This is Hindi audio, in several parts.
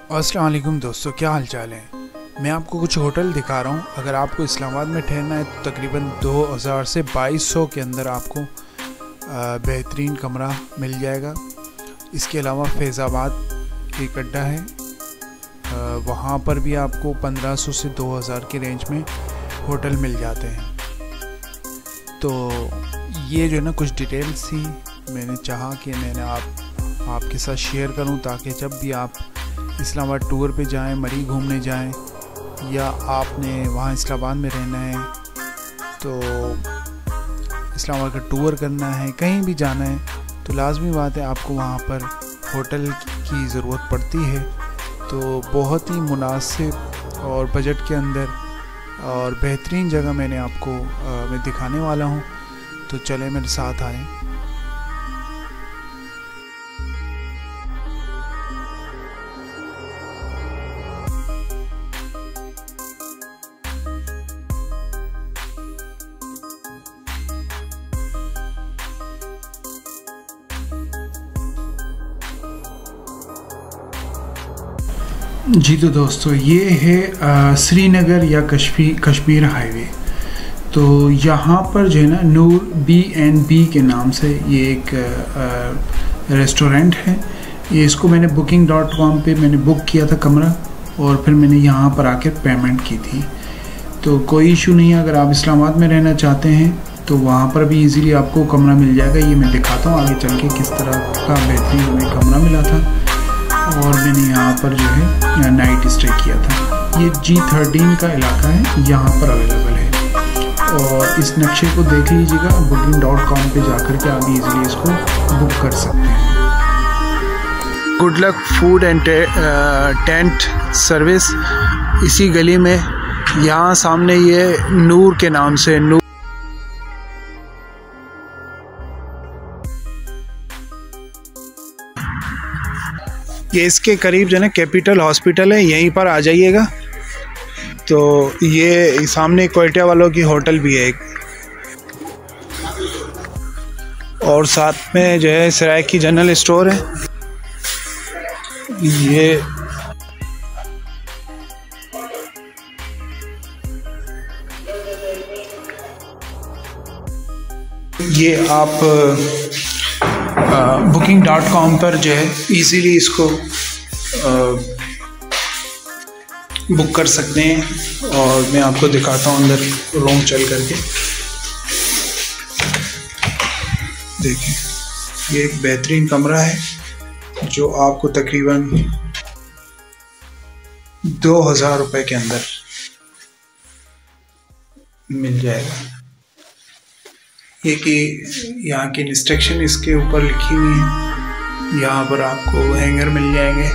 अस्सलाम वालेकुम दोस्तों, क्या हाल चाल है। मैं आपको कुछ होटल दिखा रहा हूँ। अगर आपको इस्लामाबाद में ठहरना है तो तकरीबन 2000 से 2200 के अंदर आपको बेहतरीन कमरा मिल जाएगा। इसके अलावा फैज़ाबाद एक अड्डा है, वहाँ पर भी आपको 1500 से 2000 के रेंज में होटल मिल जाते हैं। तो ये जो है ना कुछ डिटेल्स थी, मैंने चाहा कि मैंने आपके साथ शेयर करूं ताकि जब भी आप इस्लामाबाद टूर पे जाएं, मरी घूमने जाएं, या आपने वहाँ इस्लामाबाद में रहना है तो इस्लामाबाद का टूर करना है, कहीं भी जाना है, तो लाजमी बात है आपको वहाँ पर होटल की ज़रूरत पड़ती है। तो बहुत ही मुनासिब और बजट के अंदर और बेहतरीन जगह मैंने आपको मैं दिखाने वाला हूँ। तो चले मेरे साथ आएँ। जी तो दोस्तों, ये है श्रीनगर या कश्मीर हाईवे। तो यहाँ पर जो है ना नूर B&B के नाम से ये एक रेस्टोरेंट है। ये इसको मैंने booking.com पे मैंने बुक किया था कमरा, और फिर मैंने यहाँ पर आकर पेमेंट की थी। तो कोई इशू नहीं है, अगर आप इस्लामाबाद में रहना चाहते हैं तो वहाँ पर भी इजीली आपको कमरा मिल जाएगा। ये मैं दिखाता हूँ आगे चल के किस तरह का बेहतरीन हमें कमरा मिला था, और मैंने यहाँ पर जो है नाइट स्टे किया था। ये G13 का इलाका है, यहाँ पर अवेलेबल है। और इस नक्शे को देख लीजिएगा, booking.com पे जाकर के आप इजीली इसको बुक कर सकते हैं। Good luck food and tent service, इसी गली में यहाँ सामने ये नूर के नाम से नूर ये इसके करीब जो है ना कैपिटल हॉस्पिटल है, यहीं पर आ जाइएगा। तो ये सामने क्वेटा वालों की होटल भी है एक, और साथ में जो है सराय की जनरल स्टोर है। ये आप booking.com पर जो है इजीली इसको बुक कर सकते हैं। और मैं आपको दिखाता हूँ अंदर रूम चल करके। देखिए, ये एक बेहतरीन कमरा है जो आपको तकरीबन 2000 रुपये के अंदर मिल जाएगा। ये कि यहाँ की इंस्ट्रक्शन इसके ऊपर लिखी हुई है। यहाँ पर आपको हैंगर मिल जाएंगे,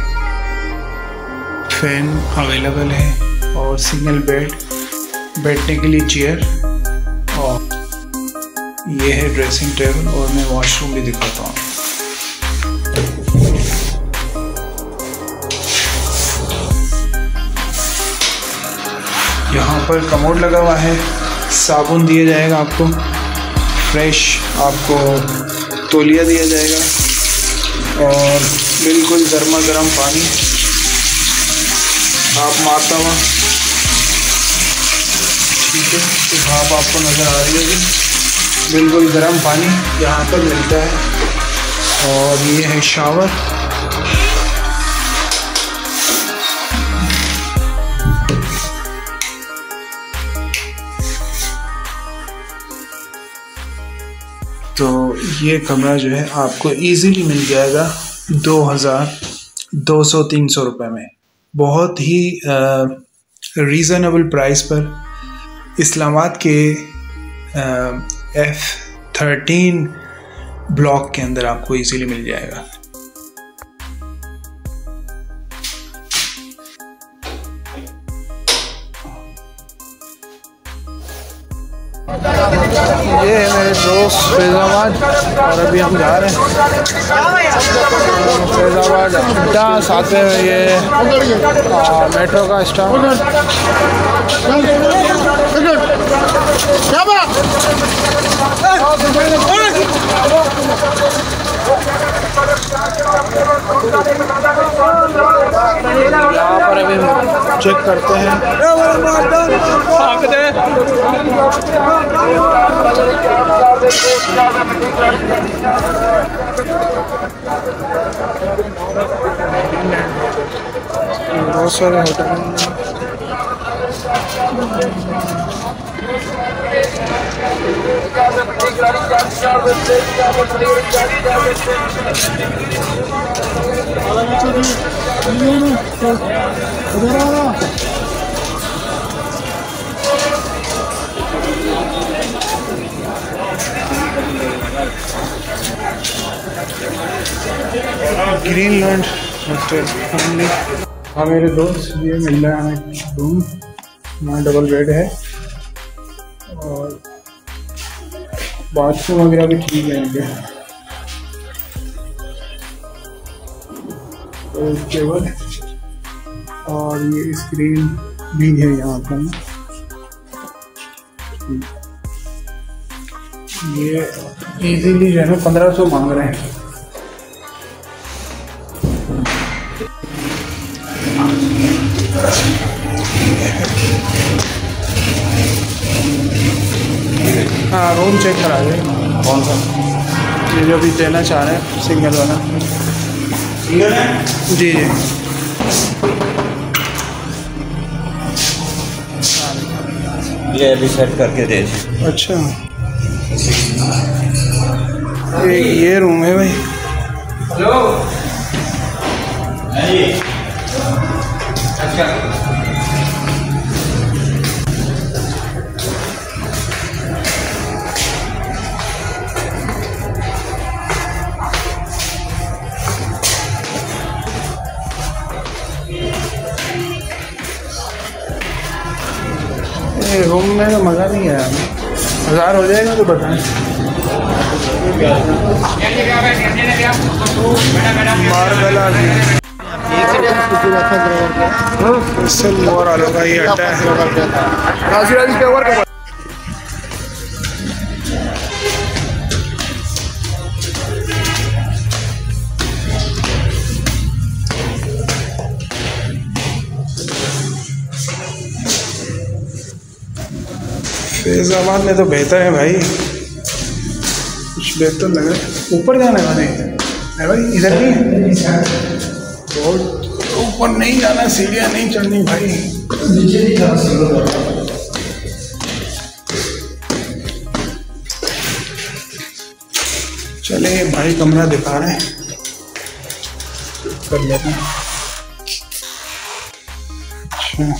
फैन अवेलेबल है, और सिंगल बेड, बैठने के लिए चेयर, और ये है ड्रेसिंग टेबल। और मैं वॉशरूम भी दिखाता हूँ। यहाँ पर कमोड लगा हुआ है, साबुन दिया जाएगा आपको, फ्रेश आपको तौलिया दिया जाएगा, और बिल्कुल गर्मा गर्म पानी आप मारता हुआ, ठीक है। तो भाप आपको नज़र आ रही होगी, बिल्कुल गर्म पानी यहाँ पर मिलता है। और ये है शावर, तो ये कमरा जो है आपको इजीली मिल जाएगा 2200-300 रुपये में, बहुत ही रीज़नेबल प्राइस पर। इस्लामाबाद के F13 ब्लॉक के अंदर आपको इजीली मिल जाएगा। ये है मेरे दोस्त फैज़ाबाद, और अभी हम जा रहे हैं फैज़ाबाद अड्डा, साथ में ये मेट्रो का स्टॉप। Gracias. चेक करते हैं। बहुत सारे होटल ग्रीनलैंड हॉस्टल फैमिली। हाँ मेरे दोस्त, ये मिल रहा है हमें रूम, यहाँ डबल बेड है और बाथरूम वगैरह भी ठीक है इनके। टेबल और ये स्क्रीन भी है यहाँ पर। ये इजीली जो है 1500 मांग रहे हैं। हाँ रूम चेक करा दे। कौन सा? ये जो भी देना चाह रहे हैं, सिंगल वाला। सिंगल है? जी जी। ये अभी सेट करके दे। अच्छा, ये रूम है भाई। हेलो। अच्छा, रूम में तो मज़ा नहीं आया। 1000 हो जाएगा तो बताएं। इससे मोर आलू का ये अड्डा है। फैजाबाद में तो बेहतर है भाई, कुछ बेहतर लग रहा है। ऊपर जाना है भाई, इधर नहीं, बहुत ऊपर नहीं जाना, सीढ़ियाँ नहीं चढ़नी भाई। नीचे नहीं जाना। चले भाई, कमरा दिखा रहे हैं, कर लेते हैं। अच्छा,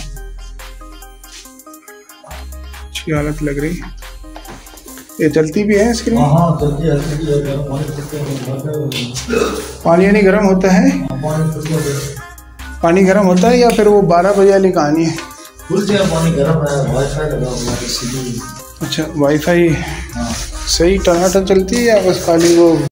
अच्छी हालत लग रही। ये चलती भी है स्क्रीन? हाँ चलती है। पानी नहीं गर्म होता है? पानी गर्म होता है या फिर वो 12 बजे वाली कहानी है? फुल जगह पानी गर्म है, वाईफाई लगा हुआ है। अच्छा, वाईफाई सही टनाटन चलती है या बस खाली वो